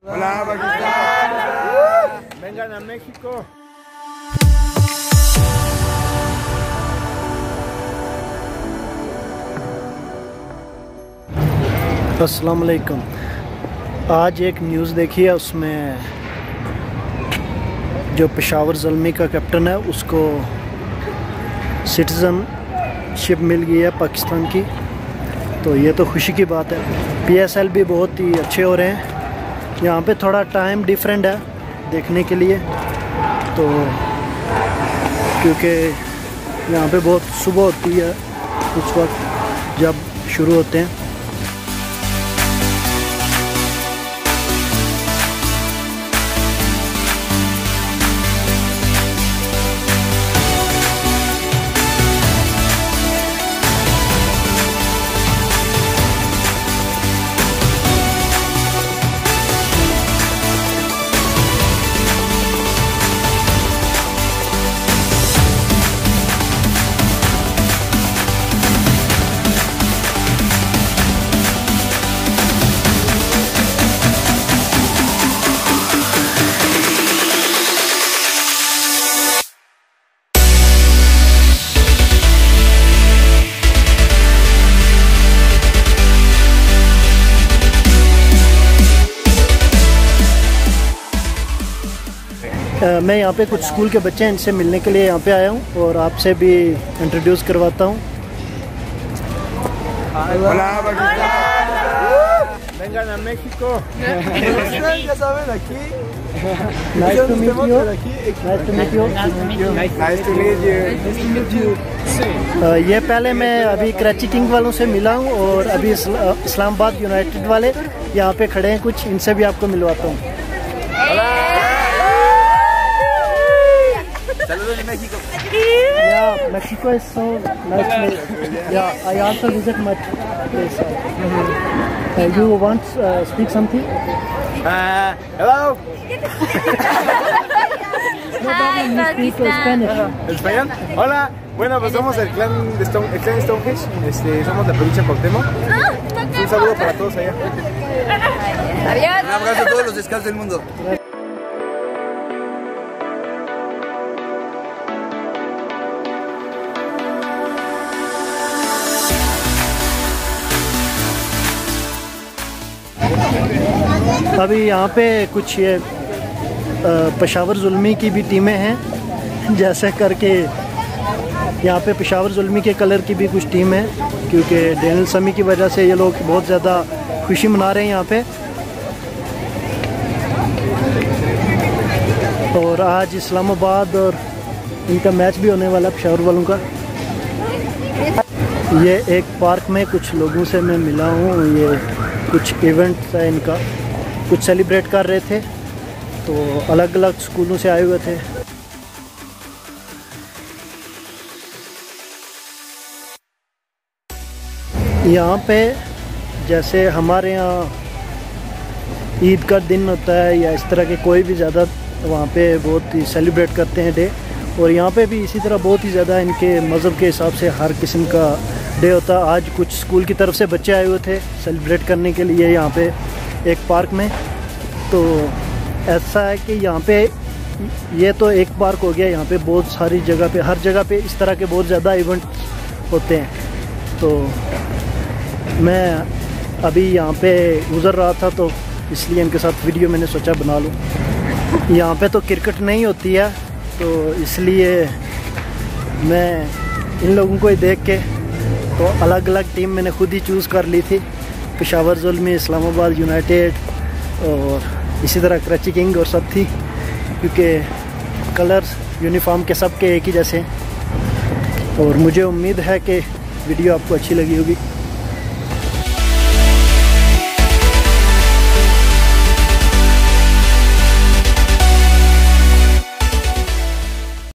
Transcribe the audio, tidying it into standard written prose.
Hola, Pakistán. Vengan a México. अस्सलाम वालेकुम। आज एक न्यूज़ देखी है, उसमें जो पेशावर ज़ल्मी का कैप्टन है उसको सिटीज़नशिप मिल गई है पाकिस्तान की। तो ये तो खुशी की बात है। पीएसएल भी बहुत ही अच्छे हो रहे हैं। यहाँ पे थोड़ा टाइम डिफरेंट है देखने के लिए, तो क्योंकि यहाँ पे बहुत सुबह होती है उस वक्त जब शुरू होते हैं। मैं यहाँ पे कुछ स्कूल के बच्चे हैं, इनसे मिलने के लिए यहाँ पे आया हूँ और आपसे भी इंट्रोड्यूस करवाता हूँ। Hola, Pakistán. Vengan a México. Ya saben, aquí. Nice to meet you. Nice to meet you. Nice to meet you. ये पहले मैं अभी कराची किंग वालों से मिला हूँ और अभी इस्लामाबाद यूनाइटेड वाले यहाँ पे खड़े हैं, कुछ इनसे भी आपको मिलवाता हूँ। México. Yeah, Mexico is so nice place. Yeah, I also visit much place. You want speak something? Hello. No, speak Spanish. ¿Español? Hola. Bueno, pues somos el clan Stonefish. Somos de provincia de Cuauhtémoc. Un saludo para todos allá. Adiós. Un abrazo a todos los scouts del mundo. अभी यहाँ पे कुछ ये पेशावर ज़ुल्मी की भी टीमें हैं, जैसे करके यहाँ पे पेशावर ज़ुल्मी के कलर की भी कुछ टीम है, क्योंकि डेनियल समी की वजह से ये लोग बहुत ज़्यादा खुशी मना रहे हैं यहाँ पे। और आज इस्लामाबाद और इनका मैच भी होने वाला है पेशावर वालों का। ये एक पार्क में कुछ लोगों से मैं मिला हूँ, ये कुछ इवेंट है इनका, कुछ सेलिब्रेट कर रहे थे, तो अलग अलग स्कूलों से आए हुए थे। यहाँ पे जैसे हमारे यहाँ ईद का दिन होता है या इस तरह के कोई भी ज़्यादा वहाँ पे बहुत ही सेलिब्रेट करते हैं डे, और यहाँ पे भी इसी तरह बहुत ही ज़्यादा इनके मज़हब के हिसाब से हर किस्म का डे होता है। आज कुछ स्कूल की तरफ से बच्चे आए हुए थे सेलिब्रेट करने के लिए यहाँ पे एक पार्क में। तो ऐसा है कि यहाँ पे ये तो एक पार्क हो गया, यहाँ पे बहुत सारी जगह पे, हर जगह पे इस तरह के बहुत ज़्यादा इवेंट होते हैं। तो मैं अभी यहाँ पे गुज़र रहा था, तो इसलिए इनके साथ वीडियो मैंने सोचा बना लूँ। यहाँ पे तो क्रिकेट नहीं होती है, तो इसलिए मैं इन लोगों को ही देख के तो अलग अलग टीम मैंने खुद ही चूज़ कर ली थी, पेशावर ज़ुल्मी, इस्लामाबाद यूनाइटेड और इसी तरह कराची किंग और सब थी, क्योंकि कलर्स यूनिफॉर्म के सब के एक ही जैसे। और मुझे उम्मीद है कि वीडियो आपको अच्छी लगी होगी।